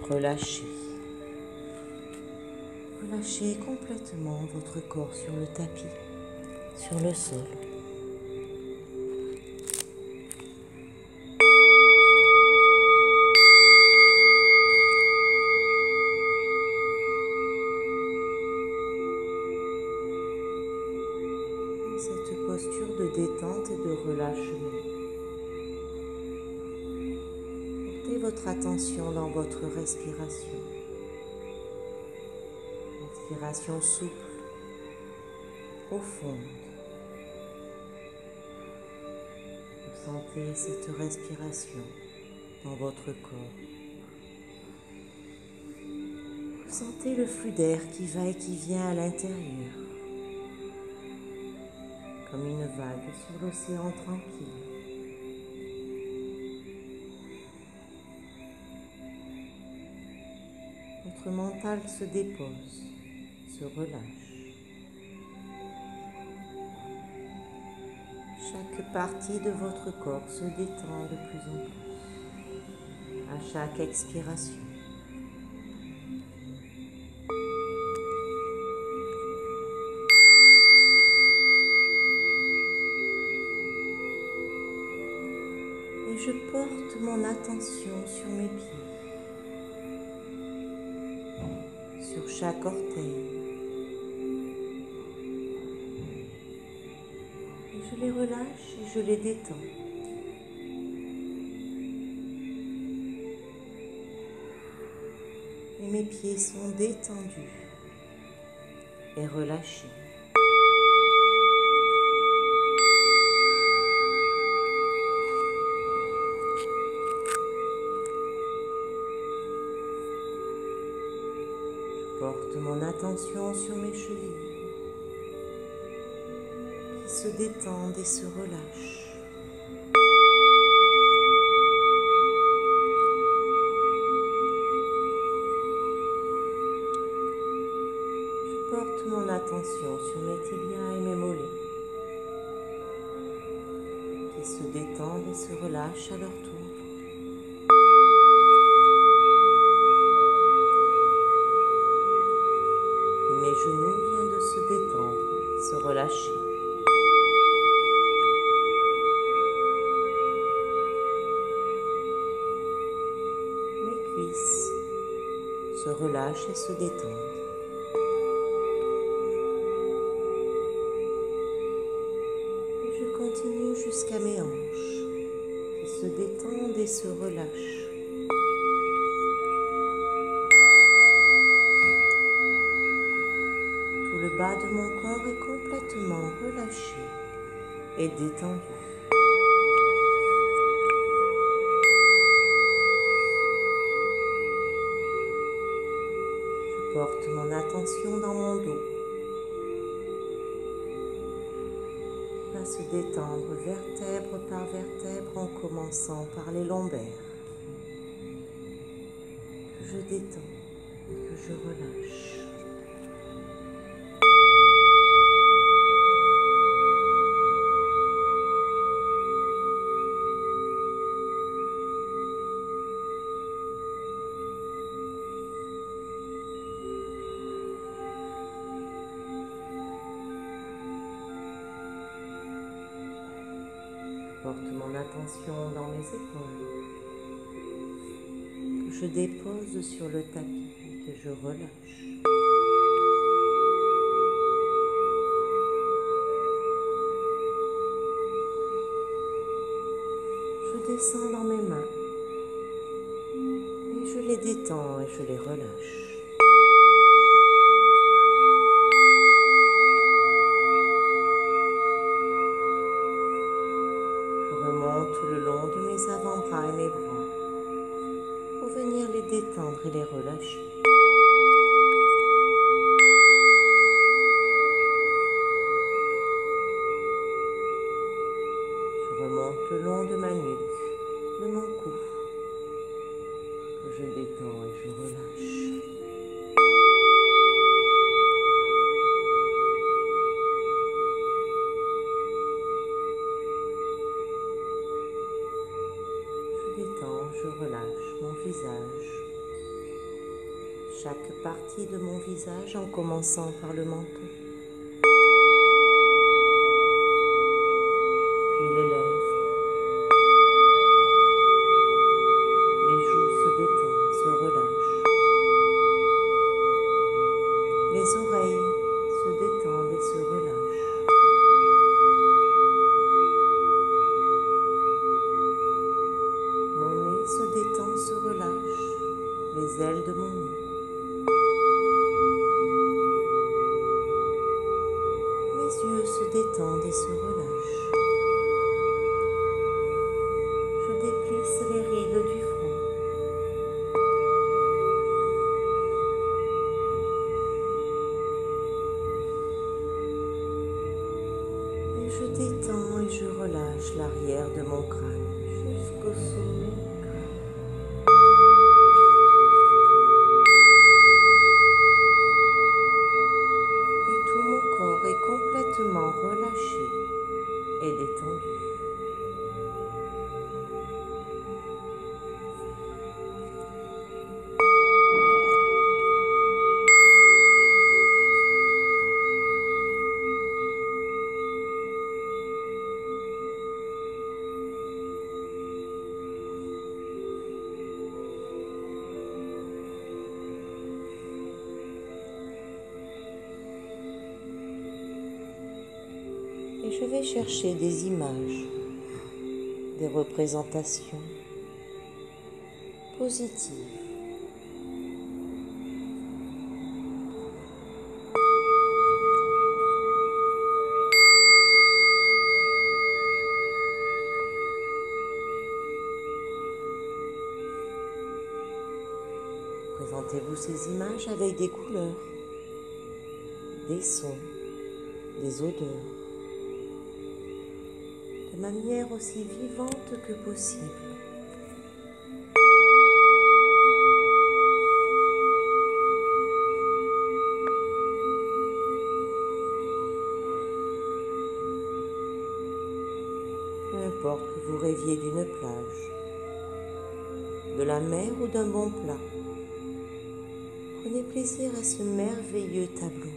relâchez. Relâchez complètement votre corps sur le tapis, sur le sol. Cette posture de détente et de relâchement. Portez votre attention dans votre respiration. Respiration souple, profonde. Vous sentez cette respiration dans votre corps. Vous sentez le flux d'air qui va et qui vient à l'intérieur, comme une vague sur l'océan tranquille. Votre mental se dépose, se relâche. Chaque partie de votre corps se détend de plus en plus à chaque expiration. Et je porte mon attention sur mes pieds, sur chaque orteil. Et je les relâche et je les détends. Et mes pieds sont détendus et relâchés. Je porte mon attention sur mes chevilles qui se détendent et se relâchent. Je porte mon attention sur mes tibias et mes mollets qui se détendent et se relâchent à leur tour. Mes genoux viennent de se détendre, se relâcher. Mes cuisses se relâchent et se détendent. Et je continue jusqu'à mes hanches qui se détendent et se relâchent. Le bas de mon corps est complètement relâché et détendu. Je porte mon attention dans mon dos. Il va se détendre vertèbre par vertèbre en commençant par les lombaires. Que je détends, que je relâche. Je porte mon attention dans mes épaules, que je dépose sur le tapis et que je relâche. Je descends dans mes mains et je les détends et je les relâche. Le long de mes avant-bras et mes bras pour venir les détendre et les relâcher. Je remonte le long de ma nuque, de mon cou, que je détends et je relâche. Je relâche mon visage, chaque partie de mon visage en commençant par le menton, puis les lèvres. Les joues se détendent, se relâchent. Les oreilles se détendent et se relâchent. Mon nez se détend, se relâche. Les ailes de mon nez. Mes yeux se détendent et se relâchent. Je déplisse les rides du front. Et je détends et je relâche l'arrière de mon crâne jusqu'au sommet du crâne. Et tout mon corps est complètement relâché et détendu. Et je vais chercher des images, des représentations positives. Présentez-vous ces images avec des couleurs, des sons, des odeurs, de manière aussi vivante que possible. Peu importe que vous rêviez d'une plage, de la mer ou d'un bon plat, prenez plaisir à ce merveilleux tableau.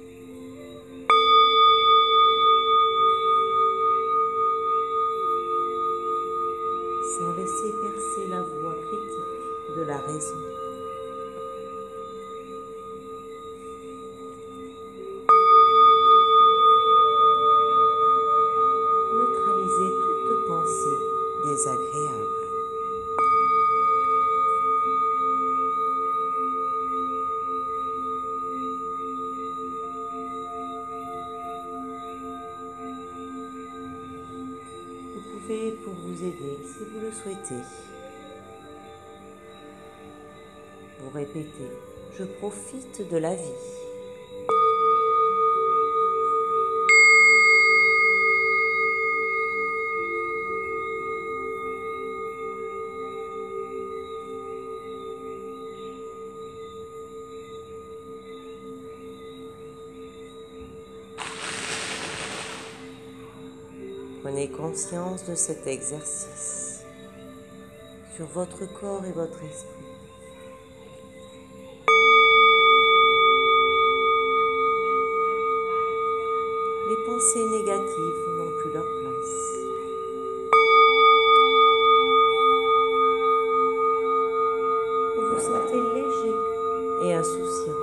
Sans laisser percer la voix critique de la raison. Neutralisez toute pensée désagréable. Vous pouvez, pour vous aider, si vous le souhaitez, vous répétez « Je profite de la vie ». Prenez conscience de cet exercice sur votre corps et votre esprit. Les pensées négatives n'ont plus leur place. Vous vous sentez léger et insouciant.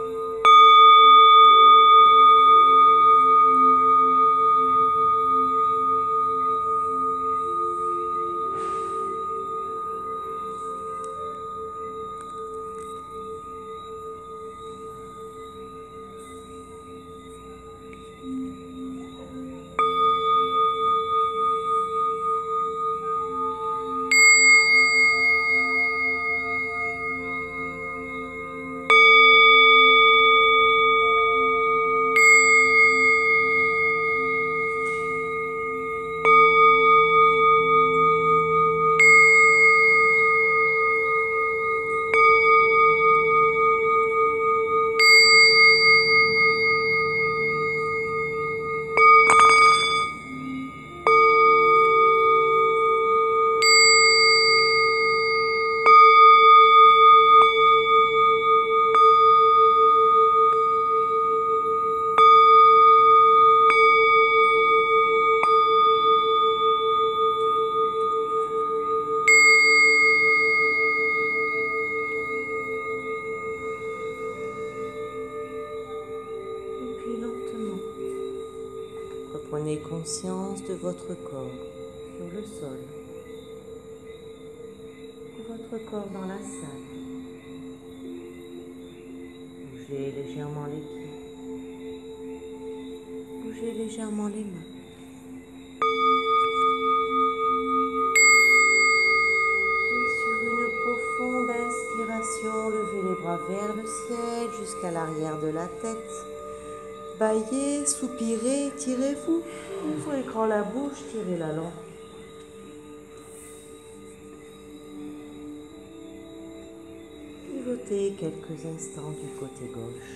Prenez conscience de votre corps sur le sol, de votre corps dans la salle. Bougez légèrement les pieds, bougez légèrement les mains. Et sur une profonde inspiration, levez les bras vers le ciel jusqu'à l'arrière de la tête. Baillez, soupirez, tirez-vous. Ouvrez grand la bouche, tirez-la longue. Pivotez quelques instants du côté gauche.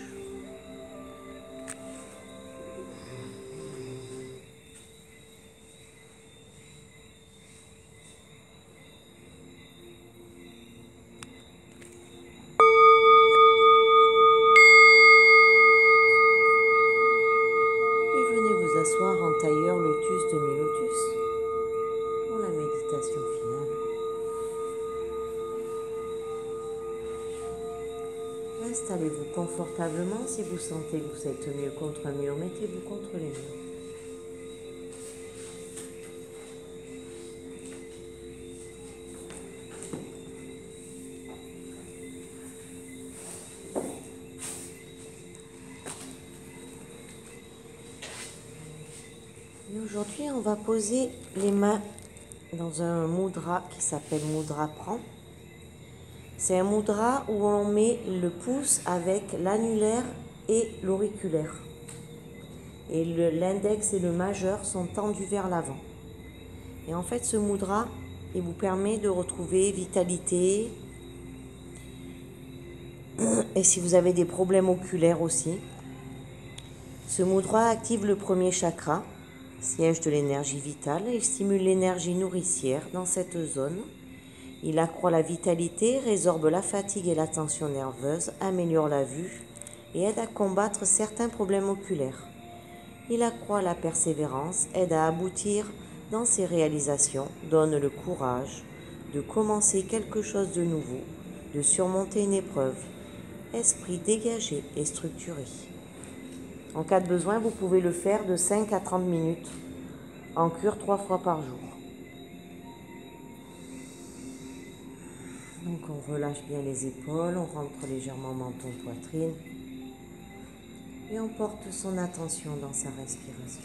Et venez vous asseoir en tailleur lotus demi-lotus pour la méditation finale. Installez-vous confortablement. Si vous sentez que vous êtes mieux contre un mur, mettez-vous contre les murs. Et aujourd'hui, on va poser les mains dans un mudra qui s'appelle Mudra Prana. C'est un mudra où on met le pouce avec l'annulaire et l'auriculaire. Et l'index et le majeur sont tendus vers l'avant. Et en fait, ce mudra, il vous permet de retrouver vitalité. Et si vous avez des problèmes oculaires aussi, ce mudra active le premier chakra, siège de l'énergie vitale. Il stimule l'énergie nourricière dans cette zone. Il accroît la vitalité, résorbe la fatigue et la tension nerveuse, améliore la vue et aide à combattre certains problèmes oculaires. Il accroît la persévérance, aide à aboutir dans ses réalisations, donne le courage de commencer quelque chose de nouveau, de surmonter une épreuve. Esprit dégagé et structuré. En cas de besoin, vous pouvez le faire de 5 à 30 minutes en cure 3 fois par jour. Donc on relâche bien les épaules, on rentre légèrement menton, poitrine et on porte son attention dans sa respiration.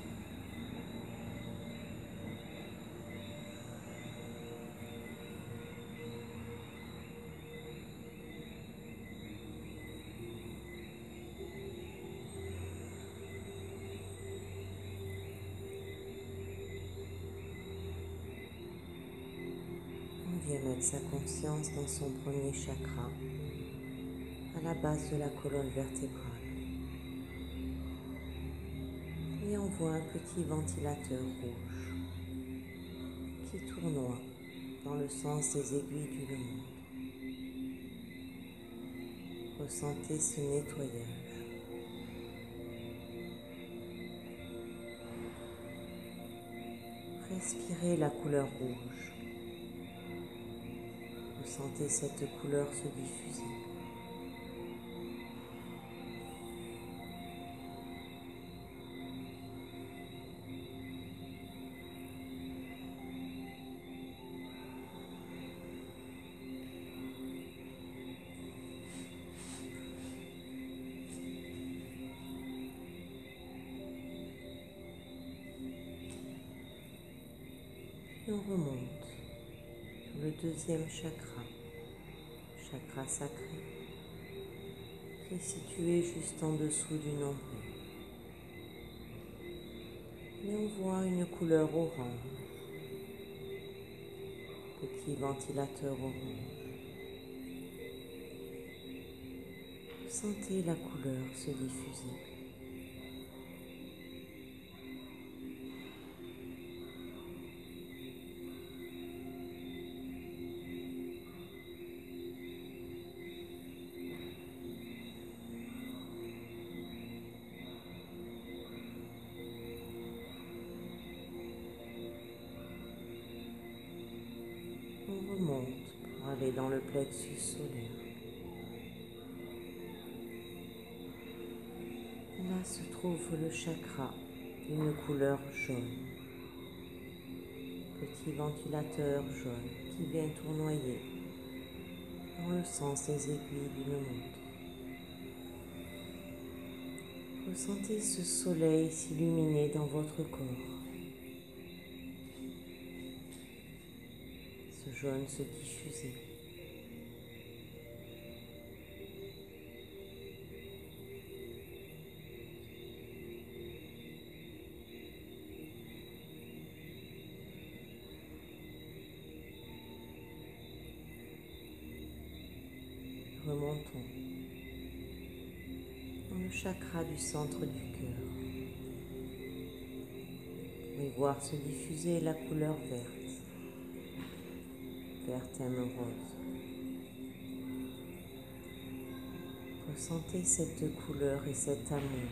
On vient mettre sa conscience dans son premier chakra, à la base de la colonne vertébrale. Et on voit un petit ventilateur rouge qui tournoie dans le sens des aiguilles du monde. Ressentez ce nettoyage. Respirez la couleur rouge. Ressentez cette couleur se diffuser. Et on remonte sur le deuxième chakra, chakra sacré, qui est situé juste en dessous du nombril. Et on voit une couleur orange, petit ventilateur orange. Sentez la couleur se diffuser. On remonte pour aller dans le plexus solaire. Là se trouve le chakra d'une couleur jaune. Petit ventilateur jaune qui vient tournoyer dans le sens des aiguilles d'une montre. Ressentez ce soleil s'illuminer dans votre corps. Ce jaune se diffuser. Remontons dans le chakra du centre du cœur. Vous pouvez voir se diffuser la couleur verte, verte émeraude. Ressentez cette couleur et cet amour.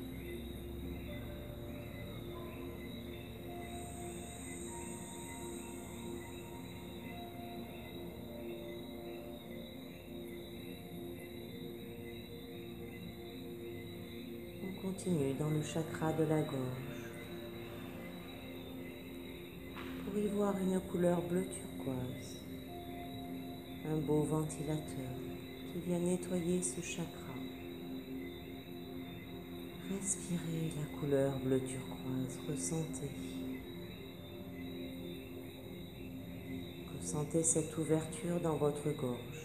On continue dans le chakra de la gorge pour y voir une couleur bleu turquoise, un beau ventilateur qui vient nettoyer ce chakra. Respirez la couleur bleu turquoise, ressentez. Ressentez cette ouverture dans votre gorge.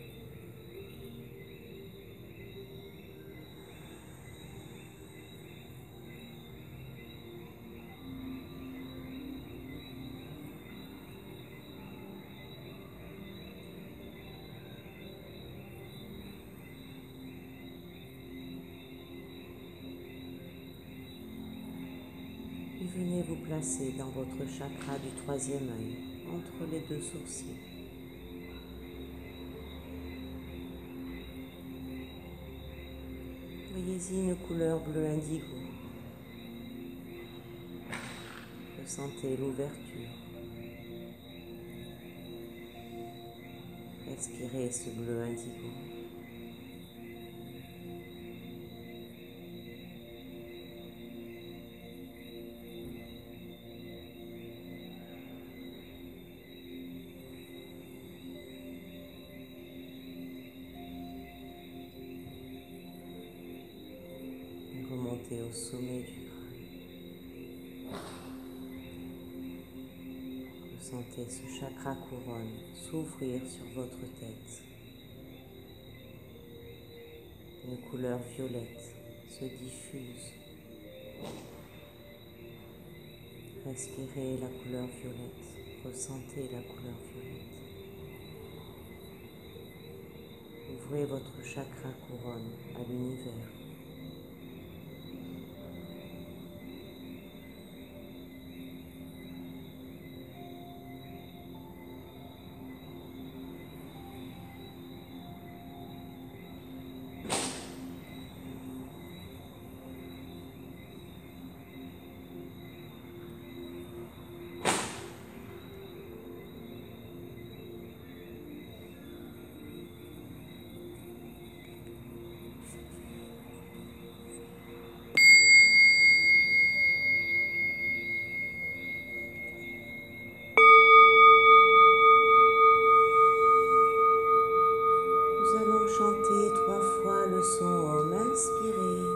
Et venez vous placer dans votre chakra du troisième œil, entre les deux sourcils. Voyez-y une couleur bleu indigo. Ressentez l'ouverture. Respirez ce bleu indigo. Remontez au sommet du crâne. Ressentez ce chakra couronne s'ouvrir sur votre tête. Une couleur violette se diffuse. Respirez la couleur violette. Ressentez la couleur violette. Ouvrez votre chakra couronne à l'univers. Chantez 3 fois le son Om. Inspirez.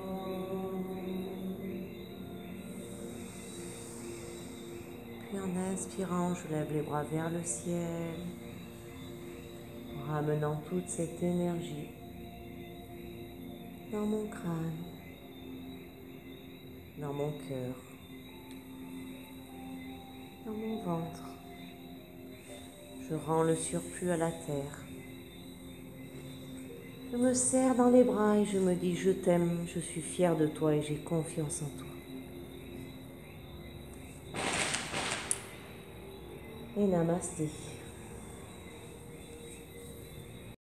Puis en inspirant, je lève les bras vers le ciel, en ramenant toute cette énergie dans mon crâne, dans mon cœur, dans mon ventre. Je rends le surplus à la terre. Je me serre dans les bras et je me dis je t'aime, je suis fière de toi et j'ai confiance en toi. Et namasté.